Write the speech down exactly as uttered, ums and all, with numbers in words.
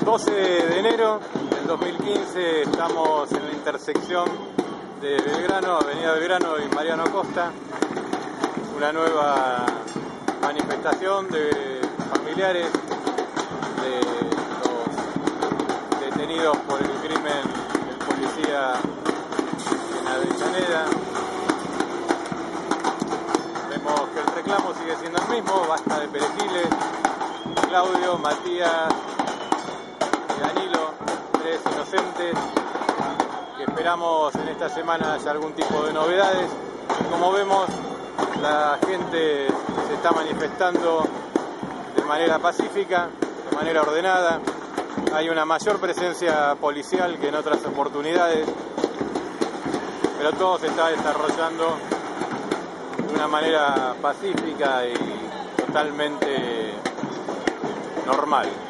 doce de enero del dos mil quince estamos en la intersección de Belgrano, Avenida Belgrano y Mariano Acosta. Una nueva manifestación de familiares de los detenidos por el crimen del policía en Avellaneda. Vemos que el reclamo sigue siendo el mismo: basta de perejiles. Claudio, Matías y Danilo, tres inocentes, que esperamos en esta semana haya algún tipo de novedades. Como vemos, la gente se está manifestando de manera pacífica, de manera ordenada. Hay una mayor presencia policial que en otras oportunidades, pero todo se está desarrollando de una manera pacífica y totalmente normal.